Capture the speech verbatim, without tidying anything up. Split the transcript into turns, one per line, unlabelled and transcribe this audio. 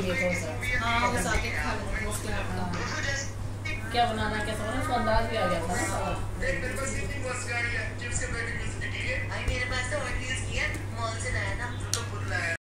लिए थोड़ा सा।
हाँ बस आके खा लेते हैं उसके हाथ का।
क्या बनाना है कैसा बनाना उसका अंदाज भी आ गया था ना सारा।